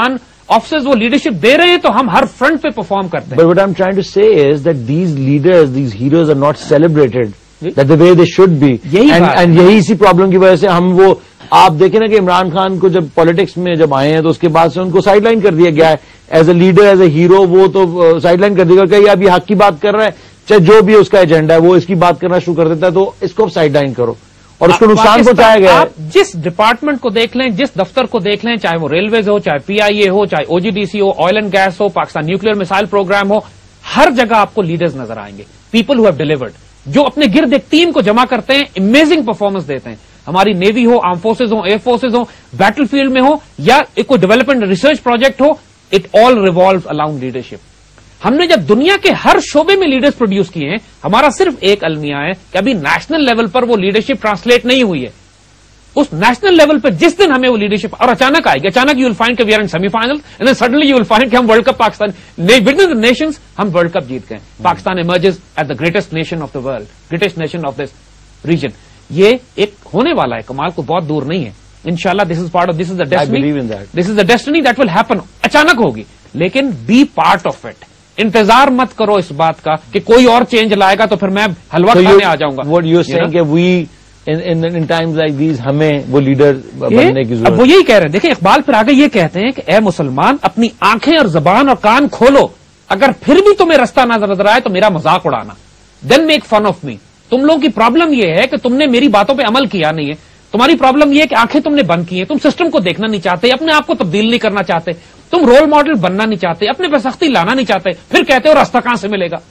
آفیسرز وہ لیڈرشپ دے رہے ہیں تو ہم ہر فرنٹ پہ پرفارم کرتے ہیں. But what I'm trying to say is that these leaders, these heroes are not celebrated that the way they should be. And یہی اسی پرابلم کی وجہ سے ہم وہ آپ دیکھیں نا کہ عمران خان کو جب پالیٹکس میں جب آئے ہیں تو اس کے بعد سے ان کو سائڈ لائن کر دیا گیا ہے as a leader, as a hero. وہ تو سائڈ لائن کر دیا گیا کہ اب یہ حق کی بات کر رہا ہے, چاہے جو بھی اس کا ایجنڈا ہے وہ اس کی بات کرنا شروع کر دیتا ہے, تو اس کو سائڈ لائن کرو اور اس کو نقصان پہنچایا گیا ہے. آپ جس ڈپارٹمنٹ کو دیکھ لیں, جس دفتر کو دیکھ لیں, چاہے وہ ریلویز ہو, چاہے پی آئی اے ہو, چاہے او جی ڈی سی ہو, آئل اینڈ گیس ہو, پاکستان نیوکلیر میسائل پروگرام ہو, ہر جگہ آپ کو لیڈرز نظر آئیں گے, پیپل ہو ہیو ڈیلیورڈ, جو اپنے گرد ایک ٹیم کو جمع کرتے ہیں, امیزنگ پرفارمنس دیتے ہیں. ہماری نیوی ہو, آرم فورسز ہو, ایئر فورسز ہو, بیٹل فیلڈ میں ہو, یا کوئی ڈیولپمنٹ ریسرچ پروجیکٹ ہو, it all revolve around leadership. ہم نے جب دنیا کے ہر شعبے میں لیڈرز پروڈیوس کیے ہیں, ہمارا صرف ایک المیہ ہے کہ ابھی نیشنل لیول پر وہ لیڈرشپ ٹرانسلیٹ نہیں ہوئی ہے. اس نیشنل لیول پہ جس دن ہمیں وہ لیڈرشپ اور اچانک آئے گی, اچانک یو ول فائنڈ کہ we are in semi final, and then suddenly you will find کہ ہم world cup Pakistan with in nations ہم ورلڈ کپ جیت گئے. Pakistan emerges as the greatest nation of the world, greatest nation of this region. یہ ایک ہونے والا ہے کمال, کو بہت دور نہیں ہے. انشاءاللہ this is part of, this is the destiny, this is the destiny that will happen. اچانک ہوگی, لیکن بی پارٹ آف اٹ. انتظار مت کرو اس بات کا کہ کوئی اور چینج لائے گا تو پھر میں حلوہ کھانے آ جاؤں گا. What you're saying کہ we in times like these ہمیں وہ لیڈر بننے کی ضرورت. اب وہ یہی کہہ رہے ہیں. دیکھیں اقبال پھر آگے یہ کہتے ہیں کہ اے مسلمان اپنی آنکھیں اور زبان اور کان کھولو, اگر پھر بھی تمہیں رستہ نظر آئے تو میرا مذاق اڑانا, then make fun of me. تم لوگوں کی پرابلم یہ ہے کہ تم نے میری باتوں پہ عمل کیا نہیں ہے. تمہاری پرابلم یہ ہے کہ آنکھیں تم نے بند کی ہیں, تم سسٹم کو دیکھنا نہیں چاہتے, اپنے آپ کو تبدیل نہیں کرنا چاہتے, تم رول ماڈل بننا نہیں چاہتے, اپنے پہ سختی لانا نہیں چاہتے, پھر کہتے ہو راستہ کہاں سے ملے گا.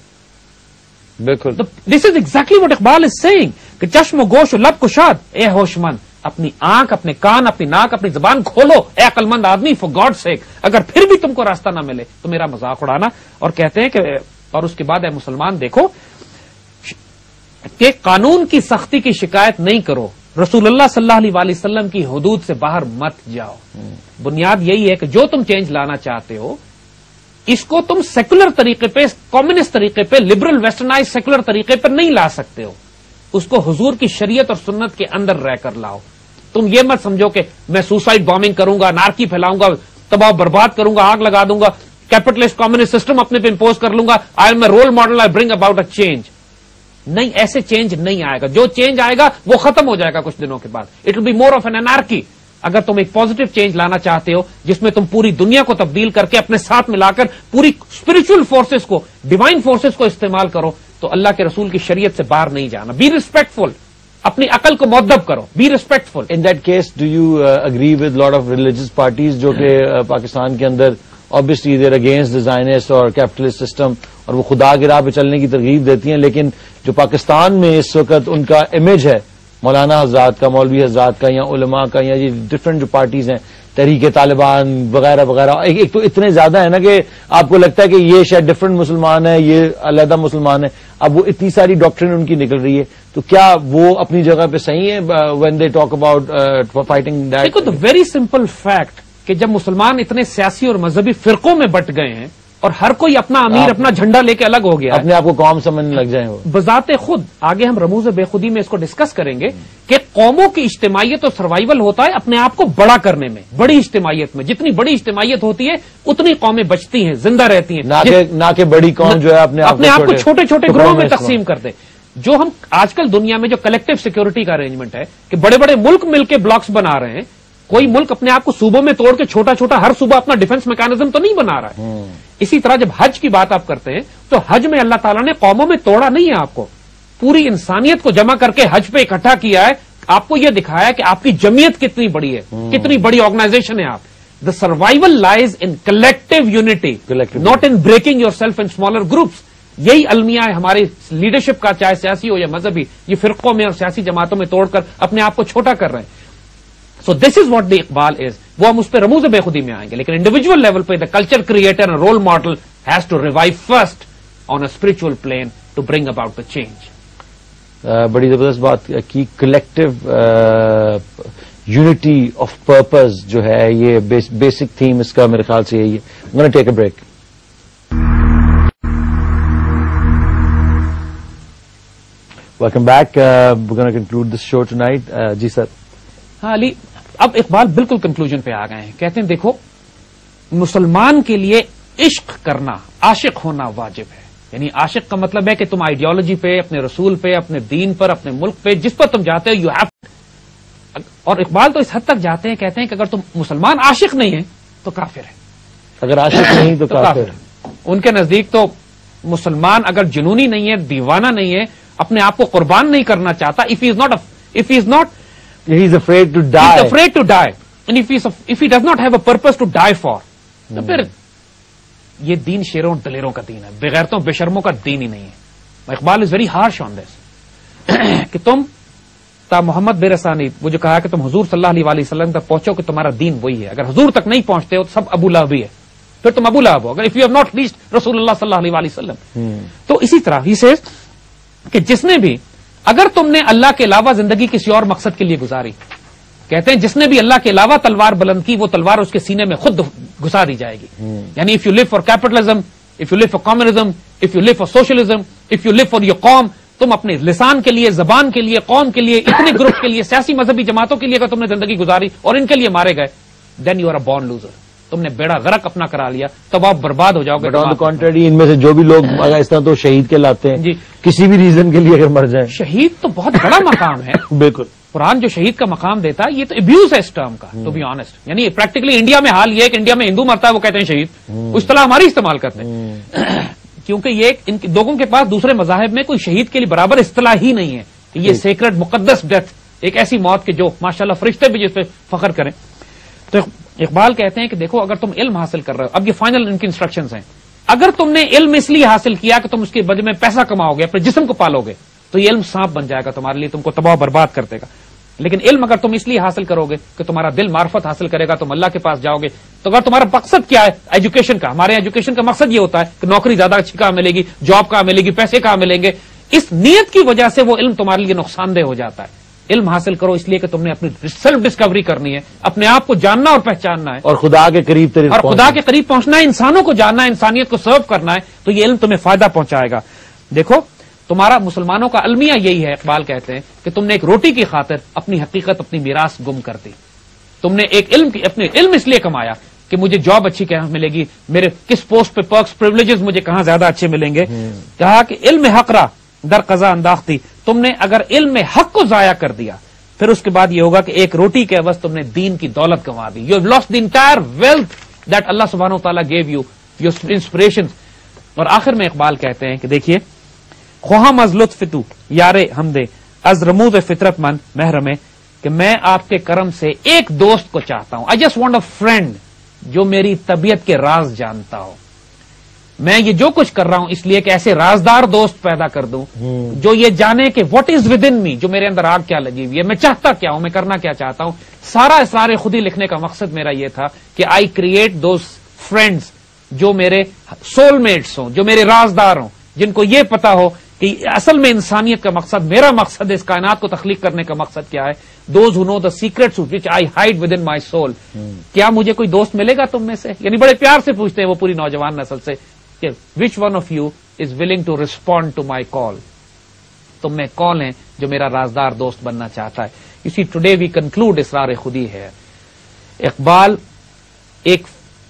بالکل, this is exactly what Iqbal is saying کہ چشم و گوش و لب کشاد, اے ہوش مند اپنی آنکھ, اپنے کان, اپنی ناک, اپنی زبان کھولو اے عقل مند آدمی, فار گاڈ سیک. اگر پھر بھی تم کو راستہ نہ ملے تو میرا مذاق اڑانا. اور کہتے ہیں کہ اور اس کے بعد اے مسلمان دیکھو کہ قانون کی سختی کی شکایت نہیں کرو, رسول اللہ صلی اللہ علیہ وآلہ وسلم کی حدود سے باہر مت جاؤ. بنیاد یہی ہے کہ جو تم چینج لانا چاہتے ہو اس کو تم سیکولر طریقے پہ, کمیونسٹ طریقے پہ, لبرل ویسٹرنائز سیکولر طریقے پر نہیں لا سکتے ہو. اس کو حضور کی شریعت اور سنت کے اندر رہ کر لاؤ. تم یہ مت سمجھو کہ میں سوسائڈ بامبنگ کروں گا, نارکی پھیلاؤں گا, تباہ برباد کروں گا, آگ لگا دوں گا, کیپٹلسٹ کمیونسٹ سسٹم اپنے پہ امپوز کر لوں گا, I am a role model, I bring about a change. نہیں, ایسے چینج نہیں آئے گا. جو چینج آئے گا وہ ختم ہو جائے گا کچھ دنوں کے بعد. It will be more of an anarchy. اگر تم ایک پازیٹو چینج لانا چاہتے ہو جس میں تم پوری دنیا کو تبدیل کر کے اپنے ساتھ ملا کر پوری اسپرچل فورسز کو, ڈیوائن فورسز کو استعمال کرو, تو اللہ کے رسول کی شریعت سے باہر نہیں جانا. بی ریسپیکٹفل, اپنی عقل کو مؤدب کرو, be respectful. In that case do you agree with lot of religious parties جو کہ پاکستان کے اندر obviously they're against the Zionist اور capitalist system اور وہ خدا کی راہ پہ چلنے کی ترغیب دیتی ہیں, لیکن جو پاکستان میں اس وقت ان کا امیج ہے مولانا حضرات کا, مولوی حضرات کا, یا علماء کا, یا یہ ڈفرینٹ جو پارٹیز ہیں, تحریک طالبان وغیرہ وغیرہ, ایک تو اتنے زیادہ ہے نا کہ آپ کو لگتا ہے کہ یہ شاید ڈفرینٹ مسلمان ہے, یہ علیحدہ مسلمان ہے. اب وہ اتنی ساری ڈاکٹرن ان کی نکل رہی ہے, تو کیا وہ اپنی جگہ پہ صحیح ہے when they talk about fighting that? دیکھو the very simple fact کہ جب مسلمان اتنے سیاسی اور مذہبی فرقوں میں بٹ گئے ہیں اور ہر کوئی اپنا امیر اپنا جھنڈا لے کے الگ ہو گیا, اپنے آپ کو قوم سمجھنے لگ جائیں, وہ بذات خود آگے ہم رموز بے خودی میں اس کو ڈسکس کریں گے کہ قوموں کی اجتماعیت اور سروائیول ہوتا ہے اپنے آپ کو بڑا کرنے میں. بڑی اجتماعیت میں جتنی بڑی اجتماعیت ہوتی ہے اتنی قومیں بچتی ہیں, زندہ رہتی ہیں, نہ کہ بڑی قوم جو ہے اپنے آپ کو چھوٹے چھوٹے گروہوں میں تقسیم کر دے. جو ہم آج کل دنیا میں جو کلیکٹو سیکورٹی کا ارینجمنٹ ہے کہ بڑے بڑے ملک مل کے بلاکس بنا رہے ہیں, کوئی ملک اپنے آپ کو صوبوں میں توڑ کے چھوٹا چھوٹا ہر صوبہ اپنا ڈیفنس میکانزم تو نہیں بنا رہا ہے. اسی طرح جب حج کی بات آپ کرتے ہیں تو حج میں اللہ تعالیٰ نے قوموں میں توڑا نہیں ہے, آپ کو پوری انسانیت کو جمع کر کے حج پہ اکٹھا کیا ہے, آپ کو یہ دکھایا کہ آپ کی جمعیت کتنی بڑی ہے, کتنی بڑی آرگنائزیشن ہے آپ. The survival lies in collective unity, not in breaking your self in smaller groups. یہی المیہ ہے ہماری لیڈرشپ کا, چاہے سیاسی ہو یا مذہبی. یہ فرقوں میں اور سیاسی جماعتوں میں توڑ کر اپنے آپ کو چھوٹا کر رہے ہیں. So this is what the Iqbal is. وہ ہم اس پہ رموز بے خودی میں آئیں گے, لیکن انڈیویجل لیول پہ the culture creator and role model has to revive first on a spiritual plane to bring about the change. بڑی زبردست بات کی. کلیکٹو یونٹی آف پرپز جو ہے یہ بیسک تھیم اس کا میرے خیال سے یہی ہے. I'm gonna take a break. Welcome back. We're going to conclude this show tonight. جی سر. ہاں علی, اب اقبال بالکل کنکلوژن پہ آ گئے ہیں. کہتے ہیں دیکھو مسلمان کے لیے عشق کرنا، عاشق ہونا واجب ہے. یعنی عاشق کا مطلب ہے کہ تم آئیڈیالوجی پہ، اپنے رسول پہ، اپنے دین پر، اپنے ملک پہ، جس پر تم جاتے ہو، یو ہیو. اور اقبال تو اس حد تک جاتے ہیں، کہتے ہیں کہ اگر تم مسلمان عاشق نہیں ہے تو کافر ہے. اگر عاشق نہیں تو کافر ہے. ان کے نزدیک تو مسلمان اگر جنونی نہیں ہے، دیوانہ نہیں ہے، اپنے آپ کو قربان نہیں کرنا چاہتا، if he is afraid to die and if he does not have a purpose to die for, تو پھر یہ دین شیروں دلیروں کا دین ہے، بغیرتوں بے شرموں کا دین ہی نہیں ہے. Iqbal is very harsh on this کہ تم تا محمد بے رسانی، وہ جو کہا کہ تم حضور صلی اللہ علیہ وسلم تک پہنچو کہ تمہارا دین وہی ہے. اگر حضور تک نہیں پہنچتے ہو تو سب ابو لہب ہی ہے، پھر تم ابو لہب ہو. اگر if you have not reached رسول اللہ صلی اللہ علیہ وسلم. تو اسی طرح ہی سے کہ جس نے بھی، اگر تم نے اللہ کے علاوہ زندگی کسی اور مقصد کے لیے گزاری، کہتے ہیں جس نے بھی اللہ کے علاوہ تلوار بلند کی، وہ تلوار اس کے سینے میں خود گھسا دی جائے گی. یعنی if you live for capitalism, if you live for communism, if you live for socialism, if you live for your قوم، تم اپنے لسان کے لیے، زبان کے لیے، قوم کے لیے، اتنے گروپ کے لیے، سیاسی مذہبی جماعتوں کے لیے اگر تم نے زندگی گزاری اور ان کے لیے مارے گئے، then you are a born loser. تم نے بیڑا غرق اپنا کرا لیا، تب آپ برباد ہو جاؤ گے. But on the country in میں سے جو بھی لوگ اس طرح تو شہید کہلاتے ہیں جی، کسی بھی ریزن کے لیے اگر مر جائیں. شہید تو بہت بڑا مقام ہے. بالکل. قرآن جو شہید کا مقام دیتا ہے، یہ تو ابیوز ہے اس ٹرم کا، ٹو بی آنےسٹ. یعنی پریکٹیکلی انڈیا میں حال یہ ہے کہ انڈیا میں ہندو مرتا ہے وہ کہتے ہیں شہید، اس طرح ہماری استعمال کرتے ہیں. کیونکہ یہ ان لوگوں کے پاس دوسرے مذاہب میں کوئی شہید کے لیے برابر اصطلاح ہی نہیں ہے. یہ سیکرڈ مقدس ڈیتھ، ایک ایسی موت کہ جو ماشاءاللہ فرشتے بھی جس پہ فخر کریں. تو اقبال کہتے ہیں کہ دیکھو اگر تم علم حاصل کر رہے ہو، اب یہ فائنل ان کی انسٹرکشنز ہیں، اگر تم نے علم اس لیے حاصل کیا کہ تم اس کے بدلے میں پیسہ کماؤ گے، اپنے جسم کو پالو گے، تو یہ علم سانپ بن جائے گا تمہارے لیے، تم کو تباہ و برباد کر دے گا. لیکن علم اگر تم اس لیے حاصل کرو گے کہ تمہارا دل معرفت حاصل کرے گا، تم اللہ کے پاس جاؤ گے. تو اگر تمہارا مقصد کیا ہے ایجوکیشن کا، ہمارے ایجوکیشن کا مقصد یہ ہوتا ہے کہ نوکری زیادہ اچھی کہاں ملے گی، جاب کہاں ملے گی، پیسے کہاں ملیں گے، اس نیت کی وجہ سے وہ علم تمہارے لیے نقصان دہ ہو جاتا ہے. علم حاصل کرو اس لیے کہ تم نے اپنی سیلف ڈسکوری کرنی ہے، اپنے آپ کو جاننا اور پہچاننا ہے، اور خدا کے قریب پہنچنا ہے، انسانوں کو جاننا ہے، انسانیت کو سرو کرنا ہے. تو یہ علم تمہیں فائدہ پہنچائے گا. دیکھو تمہارا مسلمانوں کا المیہ یہی ہے، اقبال کہتے ہیں کہ تم نے ایک روٹی کی خاطر اپنی حقیقت، اپنی میراث گم کر دی. تم نے ایک اپنے علم اس لیے کمایا کہ مجھے جاب اچھی کہاں ملے گی، میرے کس پوسٹ پہ پرکس پریولیجز مجھے کہاں زیادہ اچھے ملیں گے. کہا کہ علم حق را در قضا انداختی، تم نے اگر علم حق کو ضائع کر دیا پھر اس کے بعد یہ ہوگا کہ ایک روٹی کے عوض تم نے دین کی دولت گنوا دی. You have lost the entire wealth that اللہ سبحانہ وتعالی گیو یو، یور انسپریشن. اور آخر میں اقبال کہتے ہیں کہ دیکھیے خواہاں از لطف تو یار ہمدے از رموز فطرت من محرمے، کہ میں آپ کے کرم سے ایک دوست کو چاہتا ہوں. I just want a friend جو میری طبیعت کے راز جانتا ہو. میں یہ جو کچھ کر رہا ہوں اس لیے کہ ایسے رازدار دوست پیدا کر دوں جو یہ جانے کہ واٹ از ود ان می، جو میرے اندر آگ کیا لگی ہوئی ہے، میں چاہتا کیا ہوں، میں کرنا کیا چاہتا ہوں. سارا اسرار خودی لکھنے کا مقصد میرا یہ تھا کہ آئی کریٹ دوز فرینڈز جو میرے سول میٹس ہوں، جو میرے رازدار ہوں، جن کو یہ پتا ہو کہ اصل میں انسانیت کا مقصد، میرا مقصد اس کائنات کو تخلیق کرنے کا مقصد کیا ہے. Those who know the secrets which I hide within my soul. کیا مجھے کوئی دوست ملے گا تم میں سے؟ یعنی بڑے پیار سے پوچھتے ہیں وہ پوری نوجوان نسل سے کہ which one of you is willing to respond to my call. تم میں کون ہے جو میرا رازدار دوست بننا چاہتا ہے. You see today we conclude Asrar Khudi ہے. اقبال ایک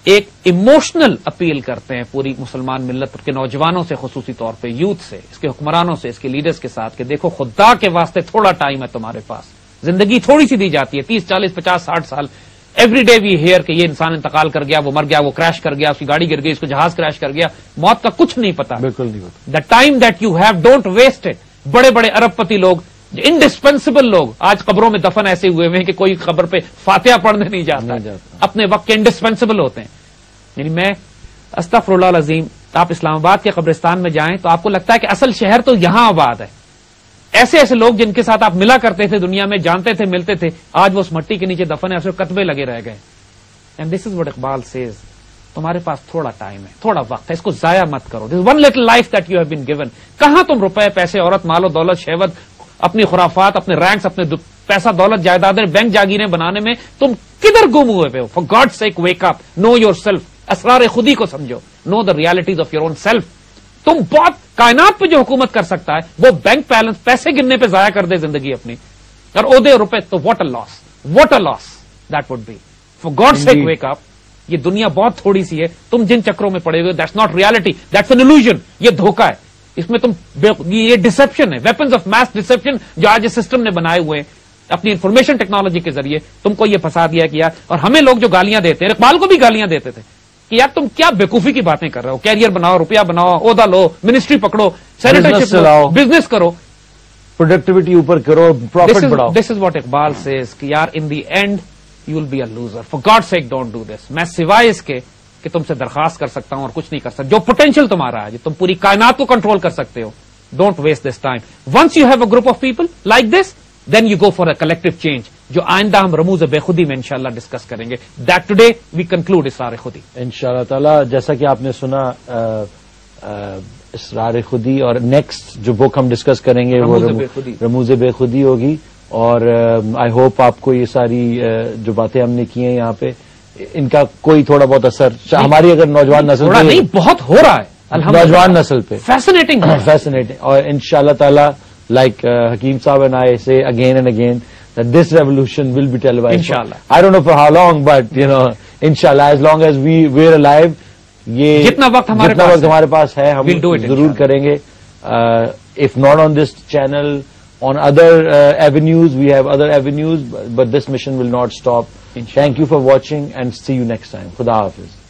ایموشنل اپیل کرتے ہیں پوری مسلمان ملت کے نوجوانوں سے، خصوصی طور پہ یوتھ سے، اس کے حکمرانوں سے، اس کے لیڈرز کے ساتھ کہ دیکھو خدا کے واسطے تھوڑا ٹائم ہے تمہارے پاس، زندگی تھوڑی سی دی جاتی ہے، 30 40 50 60 سال. ایوری ڈے وی ہیئر کہ یہ انسان انتقال کر گیا، وہ مر گیا، وہ کریش کر گیا، اس کی گاڑی گر گئی، اس کو جہاز کریش کر گیا. موت کا کچھ نہیں پتا، بالکل نہیں پتا. The time that you have don't waste it. بڑے بڑے ارب پتی لوگ، انڈسپینسبل لوگ آج قبروں میں دفن ایسے ہوئے ہیں کہ کوئی قبر پہ فاتحہ پڑھنے نہیں جاتا، اپنے وقت کے انڈسپینسبل ہوتے ہیں. یعنی میں استغفر اللہ العظیم، آپ اسلام آباد کے قبرستان میں جائیں تو آپ کو لگتا ہے کہ اصل شہر تو یہاں آباد ہے. ایسے ایسے لوگ جن کے ساتھ آپ ملا کرتے تھے، دنیا میں جانتے تھے، ملتے تھے، آج وہ اس مٹی کے نیچے دفن ہے، اس پہ کتبے لگے رہ گئے. And this is what Iqbal says, تمہارے پاس تھوڑا ٹائم ہے، تھوڑا وقت ہے، اس کو ضائع مت کرو. This is one little life that you have been given. کہاں تم روپے پیسے، عورت، مال و دولت، شہوت، اپنی خرافات، اپنے رینکس، اپنے پیسہ دولت جائیدادیں، بینک جاگیریں بنانے میں تم کدھر گم ہوئے پہ ہو؟ For God sake wake up, know your self. اسرار خودی کو سمجھو، know the realities of your own self. تم بہت کائنات پہ جو حکومت کر سکتا ہے وہ بینک بیلنس، پیسے گننے پہ ضائع کر دے زندگی اپنی، اور عہدے روپے، تو what a loss, what a loss that would be. For God sake wake up. یہ دنیا بہت تھوڑی سی ہے, تم جن چکروں میں پڑے ہوئے, that's not reality, that's an illusion, یہ دھوکہ ہے, اس میں تم یہ ڈسپشن ہے, ویپنز آف میس ڈسپشن جو آج اس سسٹم نے بنائے ہوئے ہیں اپنی انفارمیشن ٹیکنالوجی کے ذریعے, تم کو یہ پھنسا دیا کہ یار, اور ہمیں لوگ جو گالیاں دیتے ہیں, اقبال کو بھی گالیاں دیتے تھے کہ یار تم کیا بیوقوفی کی باتیں کر رہے ہو, کیریئر بناؤ, روپیہ بناؤ, عہدہ لو, منسٹری پکڑو, سینیٹرشپ لو, بزنس کرو, پروڈکٹیوٹی اوپر کرو, پروفٹ بڑھاؤ. This is what Iqbal says کہ یار in the end you will be a loser, for God sake don't do this. میں سوائے اس کے کہ تم سے درخواست کر سکتا ہوں اور کچھ نہیں کر سکتا, جو پوٹینشیل تمہارا ہے, جو تم پوری کائنات کو کنٹرول کر سکتے ہو, don't waste this time. Once you have a group of people like this, then you go for a collective change, جو آئندہ ہم رموز بے خودی میں انشاءاللہ ڈسکس کریں گے. That today we conclude Asrar Khudi انشاءاللہ تعالی. جیسا کہ آپ نے سنا اسرار خودی, اور نیکسٹ جو بک ہم ڈسکس کریں گے وہ رموز بے خودی ہوگی. اور آئی ہوپ آپ کو یہ ساری جو باتیں ہم نے کی ہیں یہاں پہ, ان کا کوئی تھوڑا بہت اثر ہماری اگر نوجوان نسل پہ, نہیں بہت ہو رہا ہے نوجوان نسل پہ, فیسنیٹنگ. اور انشاءاللہ تعالی like Hakeem Saab and I say again and again that this revolution will be televised. Inshallah. I don't know for how long, but you know, inshallah, as long as we're alive, یہ جتنا وقت ہمارے پاس ہے ہم ضرور کریں گے. If not on this channel, on other avenues, we have other avenues, but this mission will not stop. Thank you for watching and see you next time. Khuda Hafiz.